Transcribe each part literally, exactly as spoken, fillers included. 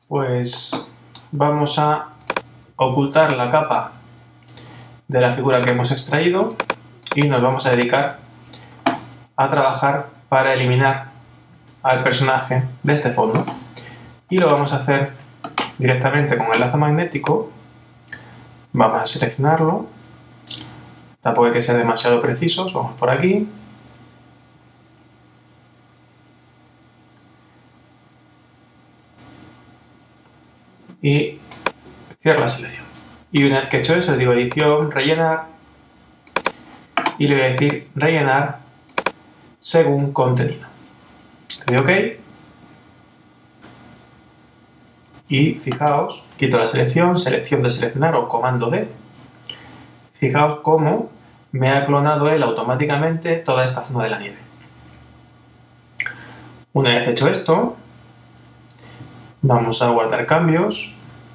Pues vamos a ocultar la capa de la figura que hemos extraído y nos vamos a dedicar a trabajar para eliminar al personaje de este fondo. Y lo vamos a hacer directamente con el lazo magnético. Vamos a seleccionarlo. Tampoco hay que ser demasiado precisos. Vamos por aquí. Y cierro la selección. Y una vez que he hecho eso, le digo edición, rellenar. Y le voy a decir rellenar según contenido. Le doy OK. Y fijaos, quito la selección, selección de seleccionar o comando D. Fijaos cómo me ha clonado él automáticamente toda esta zona de la nieve. Una vez hecho esto, vamos a guardar cambios.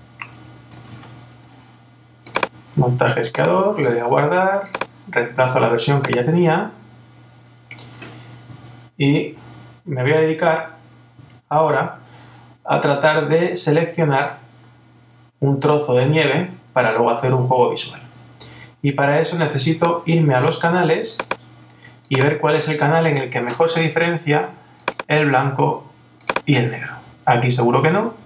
Montaje esquiador, le doy a guardar, reemplazo la versión que ya tenía y me voy a dedicar ahora a tratar de seleccionar un trozo de nieve para luego hacer un juego visual. Y para eso necesito irme a los canales y ver cuál es el canal en el que mejor se diferencia el blanco y el negro. Aquí seguro que no.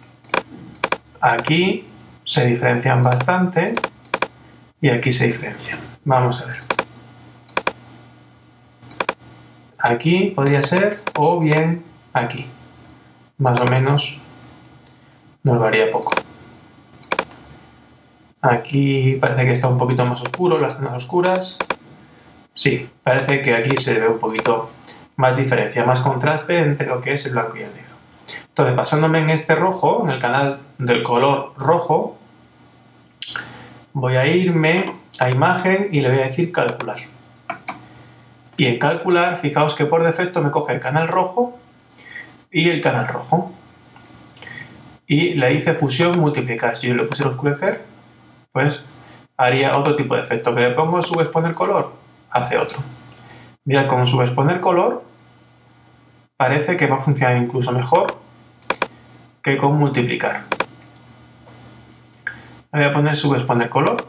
Aquí se diferencian bastante y aquí se diferencian. Vamos a ver. Aquí podría ser o bien aquí. Más o menos nos varía poco. Aquí parece que está un poquito más oscuro, las zonas oscuras. Sí, parece que aquí se ve un poquito más diferencia, más contraste entre lo que es el blanco y el negro. Entonces, basándome en este rojo, en el canal del color rojo, voy a irme a imagen y le voy a decir calcular. Y en calcular, fijaos que por defecto me coge el canal rojo y el canal rojo. Y le hice fusión multiplicar. Si yo le pusiera oscurecer, pues haría otro tipo de efecto. Que le pongo subexponer color, hace otro. Mirad, con subexponer color parece que va a funcionar incluso mejor que con multiplicar. Le voy a poner subexponer color.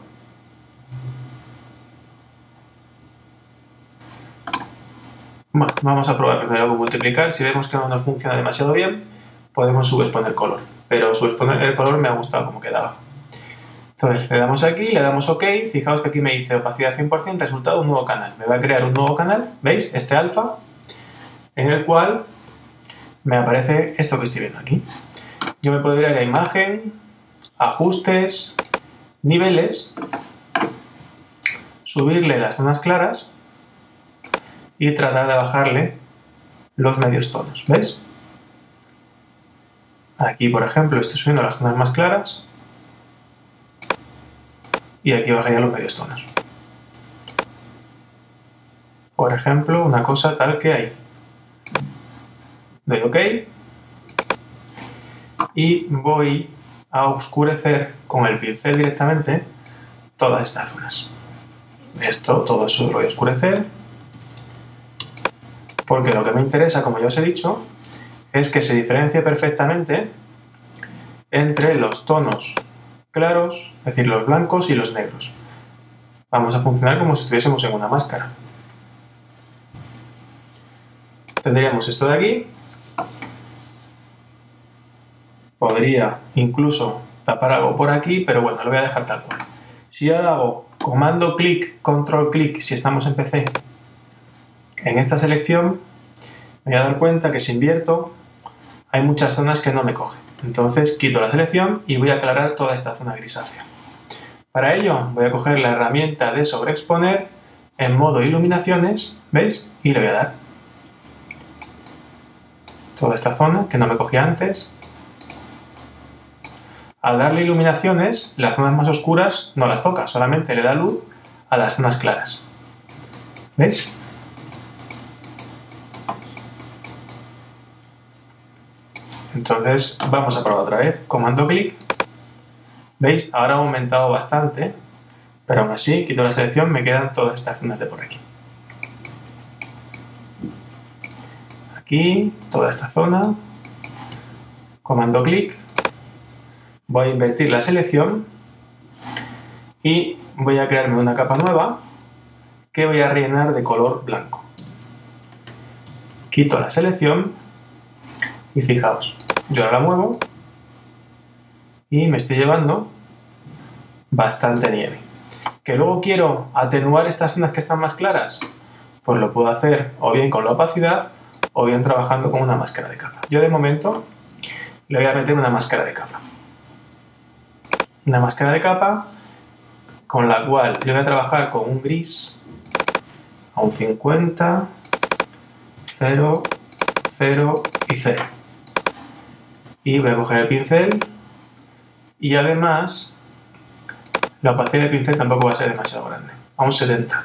Bueno, vamos a probar primero con multiplicar. Si vemos que no nos funciona demasiado bien, podemos subexponer color. Pero subexponer el color me ha gustado como quedaba. Entonces le damos aquí, le damos OK. Fijaos que aquí me dice opacidad cien por cien, resultado un nuevo canal. Me va a crear un nuevo canal, ¿veis? Este alfa, en el cual me aparece esto que estoy viendo aquí. Yo me puedo ir a imagen, ajustes, niveles, subirle las zonas claras y tratar de bajarle los medios tonos, ¿ves? Aquí, por ejemplo, estoy subiendo las zonas más claras y aquí bajaría los medios tonos. Por ejemplo, una cosa tal que ahí. Doy OK y voy a oscurecer con el pincel directamente todas estas zonas. Esto, todo eso lo voy a oscurecer porque lo que me interesa, como ya os he dicho, es que se diferencie perfectamente entre los tonos claros, es decir, los blancos y los negros. Vamos a funcionar como si estuviésemos en una máscara. Tendríamos esto de aquí. Podría incluso tapar algo por aquí, pero bueno, lo voy a dejar tal cual. Si ahora hago comando clic, control clic, si estamos en P C, en esta selección, me voy a dar cuenta que si invierto, hay muchas zonas que no me coge. Entonces quito la selección y voy a aclarar toda esta zona grisácea. Para ello voy a coger la herramienta de sobreexponer en modo iluminaciones, ¿veis? Y le voy a dar toda esta zona que no me cogía antes. Al darle iluminaciones, las zonas más oscuras no las toca, solamente le da luz a las zonas claras. ¿Veis? Entonces vamos a probar otra vez. Comando clic. ¿Veis? Ahora ha aumentado bastante, pero aún así quito la selección, me quedan todas estas zonas de por aquí. Aquí, toda esta zona. Comando clic. voy a invertir la selección y voy a crearme una capa nueva que voy a rellenar de color blanco. Quito la selección y fijaos, yo ahora la muevo y me estoy llevando bastante nieve. ¿Que luego quiero atenuar estas zonas que están más claras? Pues lo puedo hacer o bien con la opacidad o bien trabajando con una máscara de capa. Yo de momento le voy a meter una máscara de capa. Una máscara de capa con la cual yo voy a trabajar con un gris a un cincuenta, cero, cero y cero. Y voy a coger el pincel y además la opacidad del pincel tampoco va a ser demasiado grande, a un setenta.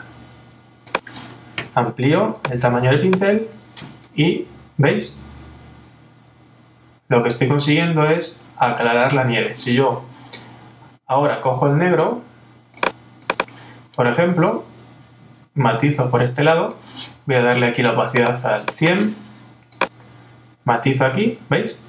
Amplío el tamaño del pincel y, ¿veis? Lo que estoy consiguiendo es aclarar la nieve. Si yo ahora cojo el negro, por ejemplo, matizo por este lado, voy a darle aquí la opacidad al cien, matizo aquí, ¿veis?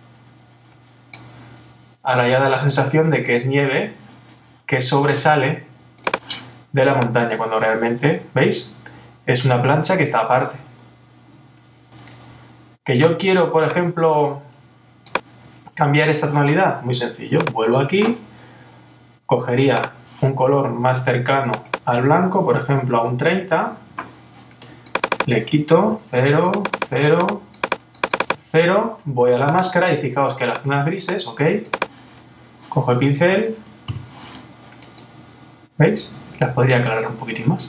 Ahora ya da la sensación de que es nieve que sobresale de la montaña, cuando realmente, ¿veis? Es una plancha que está aparte. Que yo quiero, por ejemplo, cambiar esta tonalidad, muy sencillo, vuelvo aquí, cogería un color más cercano al blanco, por ejemplo a un treinta, le quito cero, cero, cero, voy a la máscara y fijaos que las zonas grises, ok, cojo el pincel, ¿veis? Las podría aclarar un poquitín más.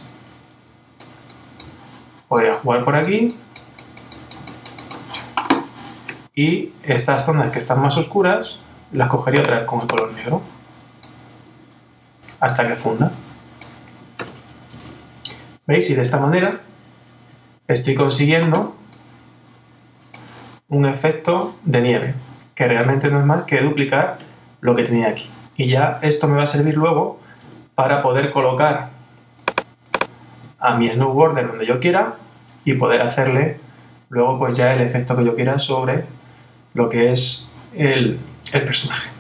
Voy a jugar por aquí y estas zonas que están más oscuras las cogería otra vez con el color negro hasta que funda. ¿Veis? Y de esta manera estoy consiguiendo un efecto de nieve que realmente no es más que duplicar lo que tenía aquí. Y ya esto me va a servir luego para poder colocar a mi snowboarder donde yo quiera y poder hacerle luego pues ya el efecto que yo quiera sobre lo que es el, el personaje.